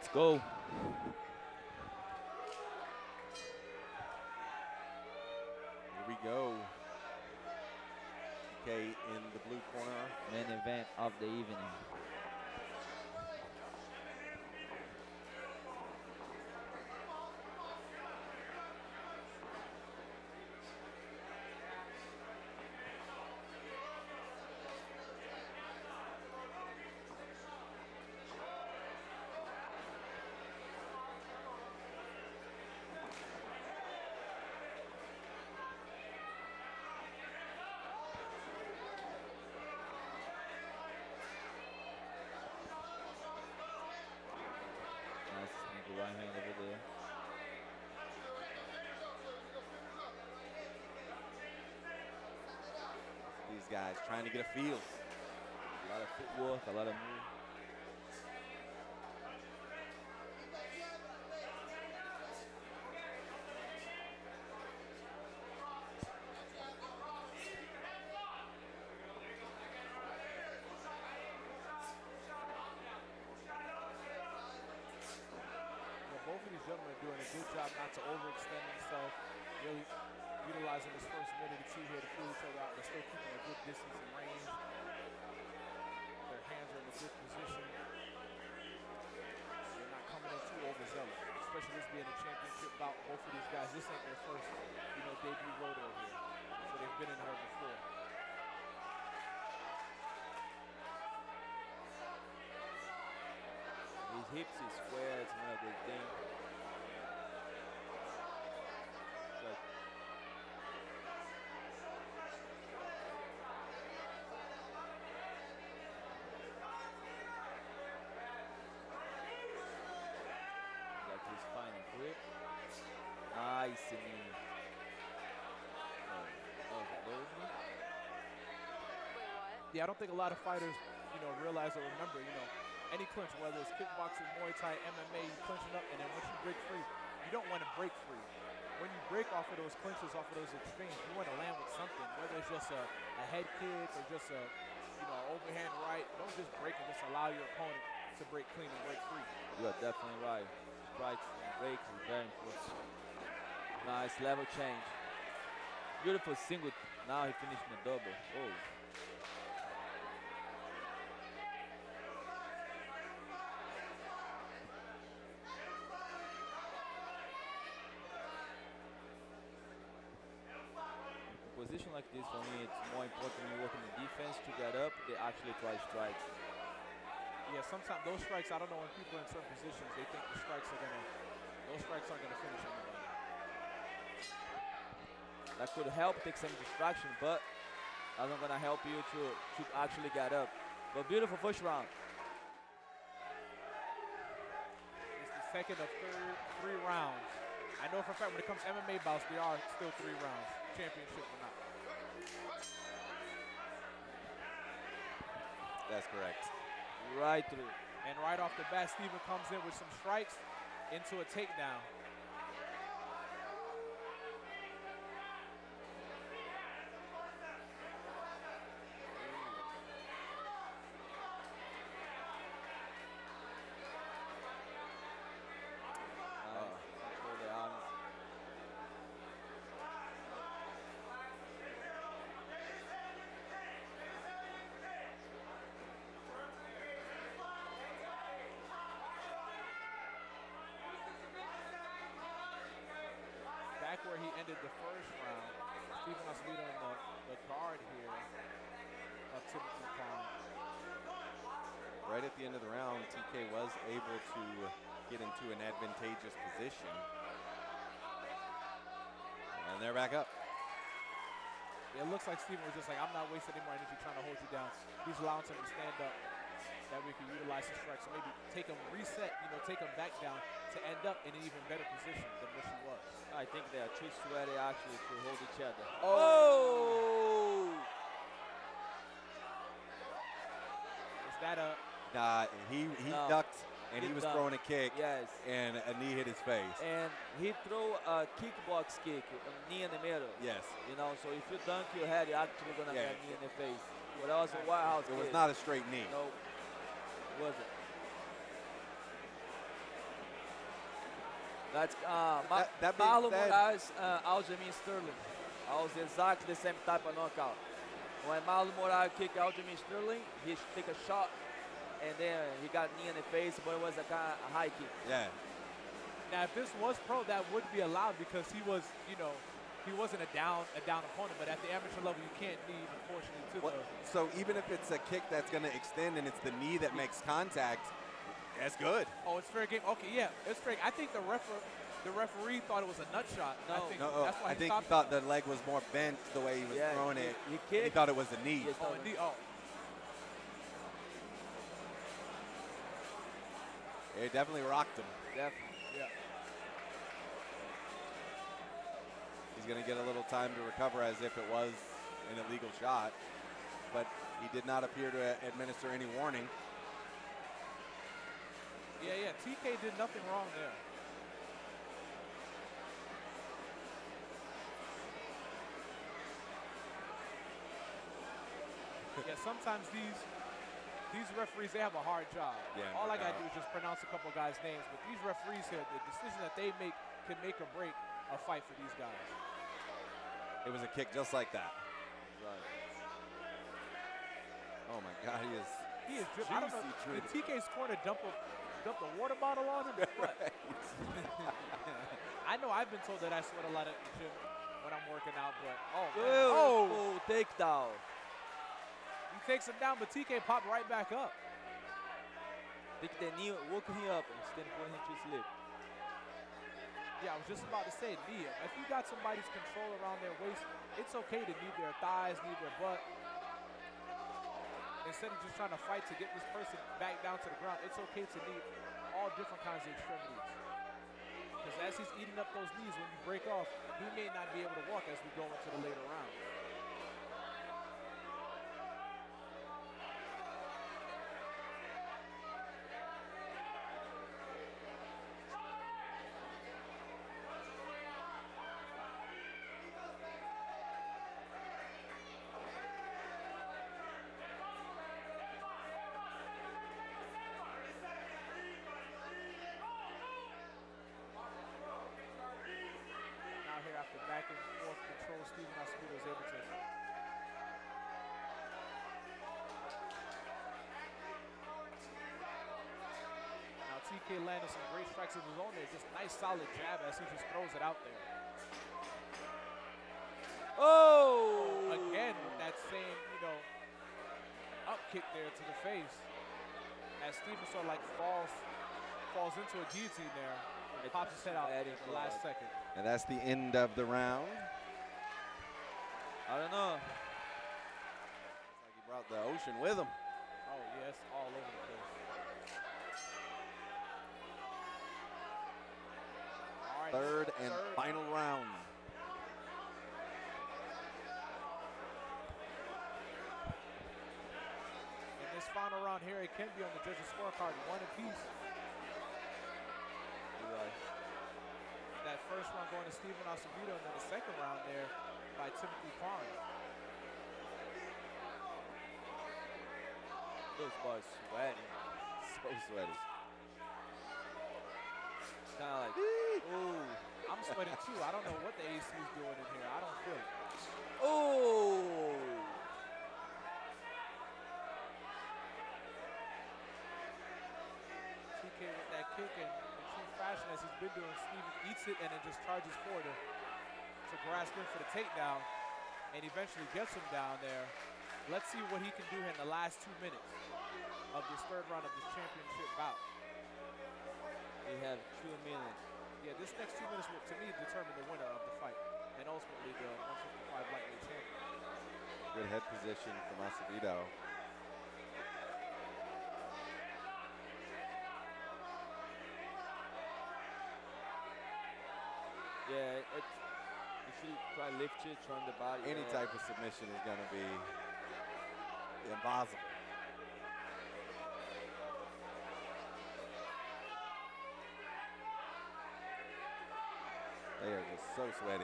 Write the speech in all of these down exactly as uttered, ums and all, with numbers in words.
Let's go. Here we go. T K in the blue corner. Main event of the evening. Nice sneaky right hand over there. These guys trying to get a feel. A lot of footwork, a lot of move. Both of these gentlemen are doing a good job not to overextend themselves, really utilizing this first minute or two here to feel each other out. They're still keeping a good distance and range. Their hands are in a good position. They're not coming in too overzealous, especially this being a championship bout. Both of these guys, this ain't their first, you know, debut rodeo here. So they've been in here before. His hips is square, it's not a good thing. But like his final grip. Nice knee. Oh, oh, is that those knee? Yeah, I don't think a lot of fighters, you know, realize or remember, you know, any clinch, whether it's kickboxing, Muay Thai, M M A, you clinching up, and then once you break free, you don't want to break free. When you break off of those clinches, off of those extremes, you want to land with something, whether it's just a, a head kick or just a, you know, overhand right. Don't just break and just allow your opponent to break clean and break free. You are definitely right. Strikes and breaks is very important. Nice level change. Beautiful single. Now he finished in a double. Oh. Position like this, for me, it's more important when you work in the defense to get up. They actually try strikes. Yeah, sometimes those strikes, I don't know, when people are in certain positions, they think the strikes are gonna, those strikes aren't gonna finish anybody. That could help take some distraction, but that's not gonna help you to, to actually get up. But beautiful first round. It's the second of third, three rounds. I know for a fact when it comes to M M A bouts, there are still three rounds, championship or not. That's correct. Right through. And right off the bat, Steven comes in with some strikes into a takedown. Back where he ended the first round, Steven Acevedo in the, the guard here of Timothy Kline. Right at the end of the round, T K was able to get into an advantageous position. And they're back up. It looks like Steven was just like, I'm not wasting any more energy trying to hold you down. He's allowing him to stand up. That we can utilize his strikes. So maybe take him, reset, you know, take him back down to end up in an even better position than what he was. I think they are too sweaty actually to hold each other. Oh! Is that a... Nah, he, he No. ducked and he He was ducked. throwing a kick. Yes. And a knee hit his face. And he threw a kickbox kick, a knee in the middle. Yes. You know, so if you dunk your head, you're actually gonna Yeah. get a knee in the face. But that was a White House It was kick. not a straight knee. No, it wasn't. That's uh, Ma That- that being Marlon said- Moraes, uh, Aljamain Sterling. That was exactly the same type of knockout. When Marlon Moraes kicked Aljamain Sterling, he sh- take a shot, and then he got knee in the face, but it was a kind of a high kick. Yeah. Now, if this was pro, that would be allowed because he was, you know, he wasn't a down a down opponent. But at the amateur level, you can't knee, unfortunately, to What, the. so even if it's a kick that's going to extend and it's the knee that makes contact, that's good. Oh, it's fair game. Okay, yeah, it's fair. I think the refer, the referee thought it was a nut shot. I No. think No, that's why I he think he stopped thought the leg was more bent the way he was Yeah, throwing he- it. he and He kicked. thought it was a knee. Yes. it. Oh, indeed. Oh, It definitely rocked him. Definitely. yeah. He's going to get a little time to recover as if it was an illegal shot, but he did not appear to uh, administer any warning. Yeah, yeah. T K did nothing wrong there. Yeah, sometimes these these referees, they have a hard job. Yeah, All no I gotta doubt. do is just pronounce a couple guys' names. But these referees here, the decision that they make can make or break a fight for these guys. It was a kick just like that. Right. Oh my God, he is. He is drip. I don't know. Juicy Did drip. T K's corner dump a dump a water bottle on him? or What? I know I've been told that I sweat a lot at the gym when I'm working out, but oh, man. Oh, oh, takedown. he takes him down, but T K popped right back up. Take the knee, woke him up, instead of putting him to sleep. Yeah, I was just about to say, knee. If you got somebody's control around their waist, it's okay to knee their thighs, knee their butt. Instead of just trying to fight to get this person back down to the ground, it's okay to knee all different kinds of extremities. Because as he's eating up those knees, when you break off, he may not be able to walk as we go into the later rounds. Now here after back and forth control, Steven Acevedo is able to. Now T K landed some great strikes of his own there. Just nice solid jab as he just throws it out there. Oh! Again with that same, you know, up kick there to the face. As Steven sort of like falls falls into a guillotine there. And It- pops his head out at adding the last forward. second. And that's the end of the round. I don't know. Looks like he brought the ocean with him. Oh yes, all over the place. All right, Third and third. final round. In this final round here, it can be on the judges' scorecard, one apiece. You're right. That first round going to Steven Acevedo, and then the second round there by Timothy Kline. Those boys sweating. So sweaty. It's kind of like, ooh. I'm sweating too. I don't know what the A C is doing in here. I don't feel it. Oh! T K with that kick, and in true fashion, as he's been doing, Steven eats it and then just charges forward to, to grasp in for the takedown, and eventually gets him down there. Let's see what he can do here in the last two minutes of this third round of this championship bout. We have two minutes. Yeah, this next two minutes will, to me, determine the winner of the fight, and ultimately the one fifty-five lightweight champion. Good head position from Acevedo. Yeah, it, you should try lift it, turn the body. Any yeah. type of submission is going to be impossible. They are just so sweaty.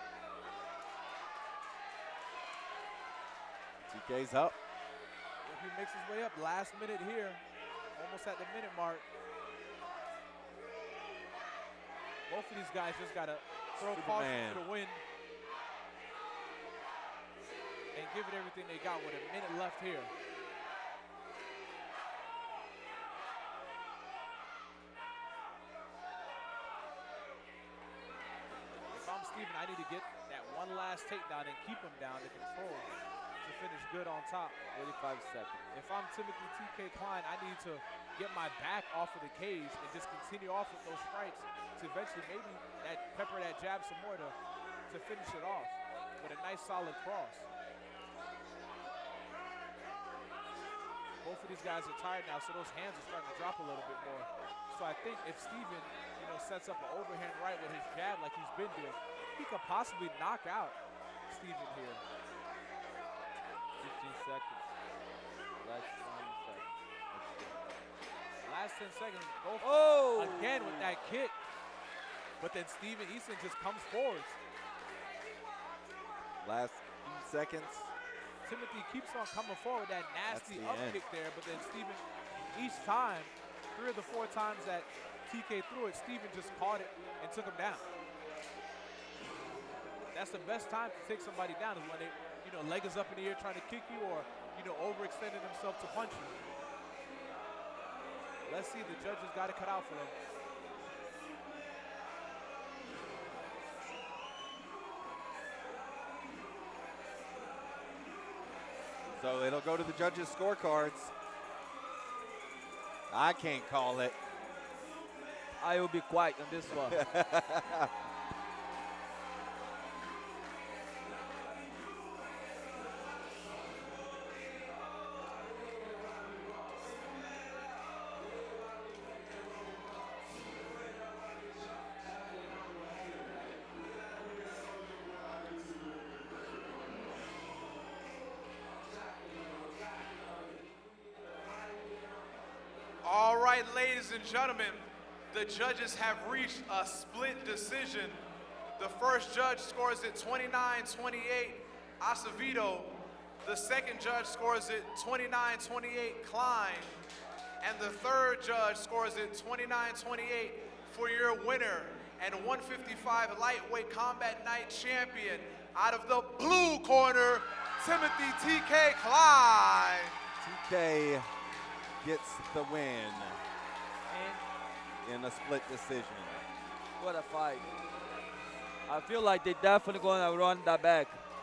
T K's up. If he makes his way up. Last minute here, almost at the minute mark. Both of these guys just got to throw caution to the wind and give it everything they got with a minute left here. If I'm Steven, I need to get that one last takedown and keep him down to control to finish good on top. forty-five seconds. If I'm Timothy T K Kline, I need to get my back off of the cage and just continue off with those strikes to eventually maybe that pepper that jab some more to, to finish it off with a nice solid cross. Both of these guys are tired now, so those hands are starting to drop a little bit more. So I think if Steven, you know, sets up an overhand right with his jab like he's been doing, he could possibly knock out Steven here. fifteen seconds. Last twenty seconds. Last ten seconds. Both Oh! again with that kick. But then Steven Easton just comes forward. Last few seconds. Timothy keeps on coming forward, that nasty the up end. kick there, but then Steven, each time, three of the four times that T K threw it, Steven just caught it and took him down. That's the best time to take somebody down, is when they, you know, leg is up in the air trying to kick you, or, you know, overextending themselves to punch you. Let's see, the judges got to cut out for them. So it'll go to the judges' scorecards. I can't call it. I will be quiet on this one. All right, ladies and gentlemen, the judges have reached a split decision. The first judge scores it twenty-nine twenty-eight, Acevedo. The second judge scores it twenty-nine twenty-eight, Kline. And the third judge scores it twenty-nine twenty-eight for your winner and one fifty-five lightweight combat night champion out of the blue corner, Timothy T K Kline. T K gets the win And in a split decision. what a fight. I feel like they definitely going to run that back.